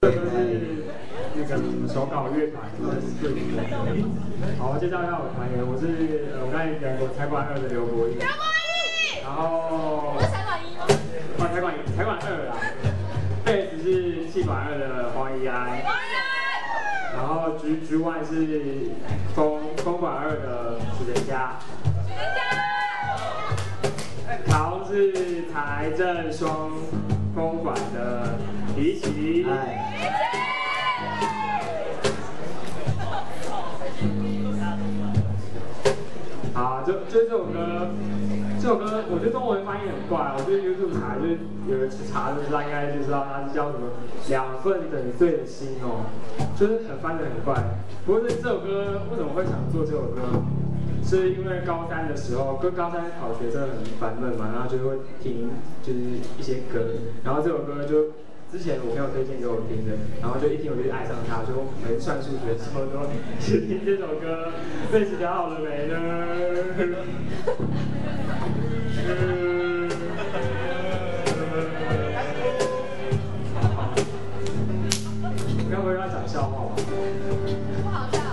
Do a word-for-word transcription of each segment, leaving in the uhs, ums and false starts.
这个是那个手稿乐团的队伍。好，我介绍一下我团员，我是呃我刚才讲过财管二的刘国义。刘国义。然后。 不是财管一吗？ 哦，财管财管二啦。贝斯是气管二的黄怡安。然后局局外是风风管二的许仁佳。许仁佳。桃是财政双风管的李琦。好，就就这首歌，这首歌我觉得中文翻译很怪，我觉得 YouTube 查就是有人查就知道，应该就知道它是叫什么两份等岁的心哦，就是很翻得很怪。不过这首歌为什么会想做这首歌？是因为高三的时候，跟高三考学生很烦闷嘛，然后就会听就是一些歌，然后这首歌就。之前我朋友推荐给我听的，然后就一听我就爱上它，就没算数学的时候都去听这首歌，贝斯调好了没呢？我该不会要讲笑话吧？ 不好笑。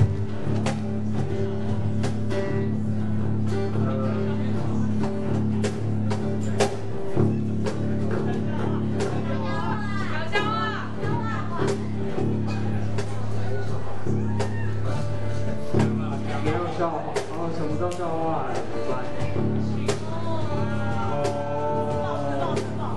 笑话哦，想不到笑话哎，怎么办？哦。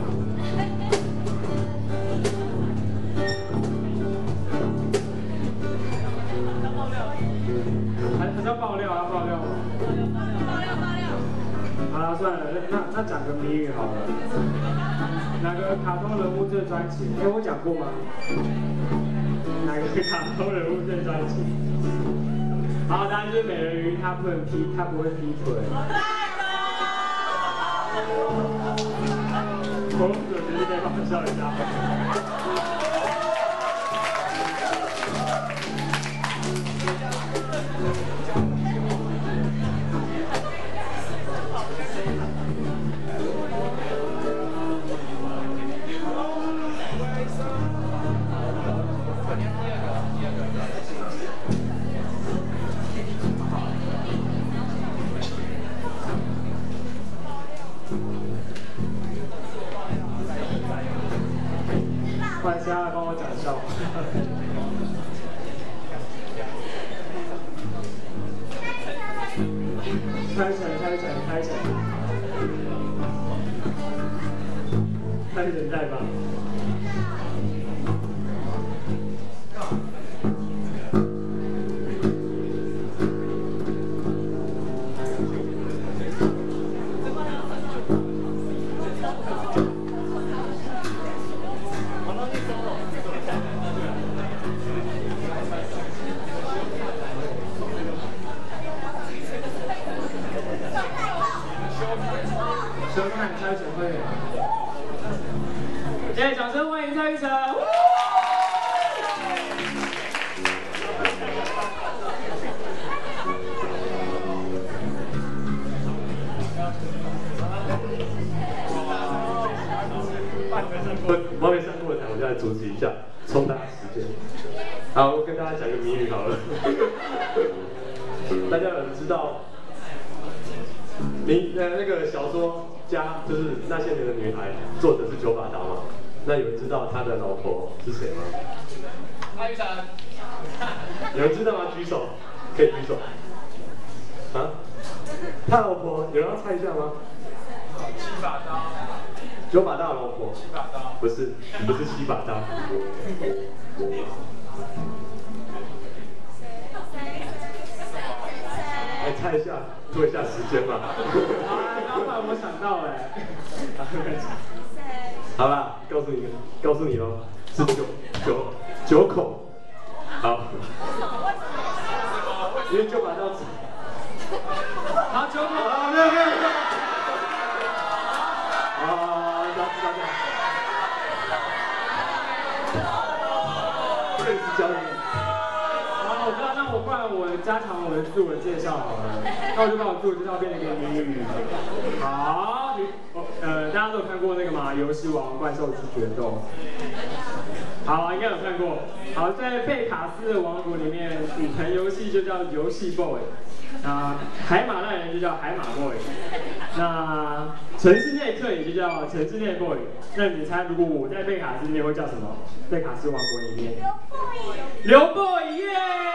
还还是要爆料，要爆料吗？爆料爆料。好了，算了，那那那讲个谜语好了。哪个卡通人物最专情？哎，我讲过吗？哪个卡通人物最专情？好，当然就是美人鱼，她不能劈，她不会劈腿。公主其实可以帮我笑一下。换其他来帮我讲笑话。开成，开成，开成，开成代吧。收看猜拳会，哎，掌声欢迎蔡玉成。 我我没上过台，我就来主持一下，冲大家时间。好，我跟大家讲一个谜语好了。大家有人知道？你呃那个小说家就是那些年的女孩，作者是九把刀嘛？那有人知道他的老婆是谁吗？ 蔡玉成。 有人知道吗？举手，可以举手。啊？他老婆有人要猜一下吗？ 七把刀。 九把刀的老婆。 七把刀。 不是，不是七把刀。来猜一下，拖一下时间嘛。 啊，刚才我想到哎。 好啦，告诉你，告诉你喽，是九九九口。好。因为九把刀。 好，九口。 啊，没有没有没有。啊，这样这样这样。这是教你。 好，我知道，那我不然我加强我的自我介绍好了，那我就把我自我介绍变成一个谜语。好，你呃，大家都有看过那个吗？游戏王怪兽之决斗。 好，应该有看过。好，在贝卡斯的王国里面，骨盆游戏就叫游戏 boy， 那海马赖人就叫海马 boy， 那城市内克也就叫城市内 boy。那你猜，如果我在贝卡斯里面会叫什么？贝卡斯王国里面，刘 boy 耶！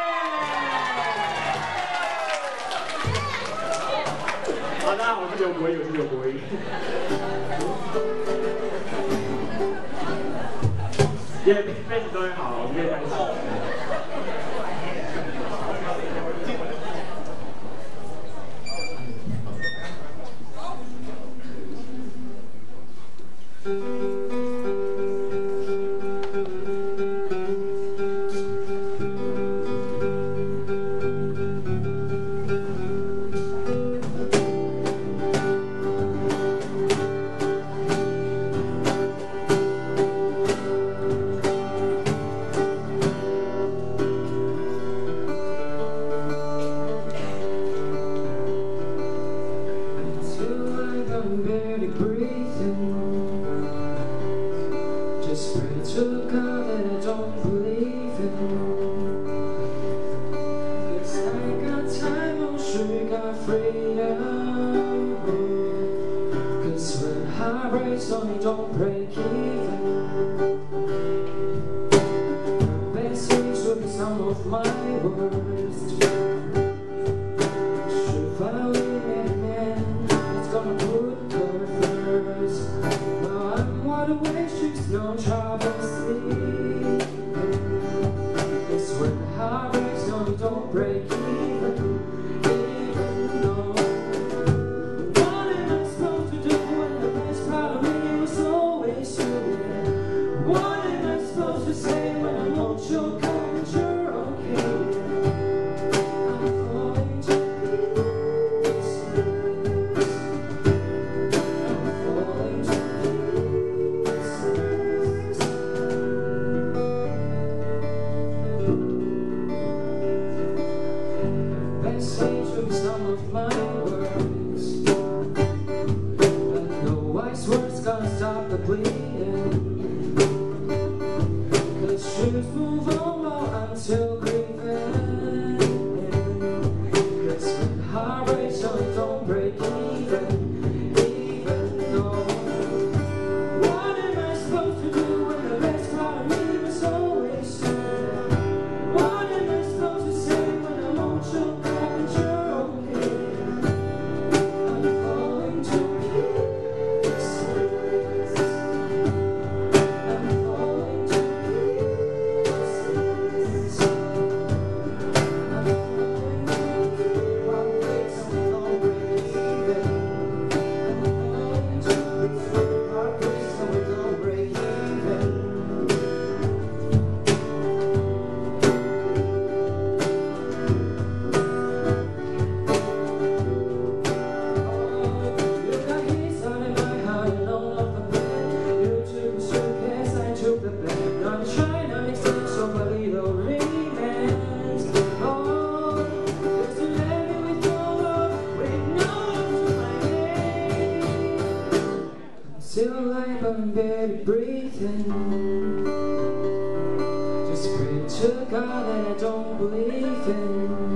好，大家好，我是刘博一，我是刘博一。耶，贝斯终于好了，我们可以开始。 Just pray to God that I don't believe in.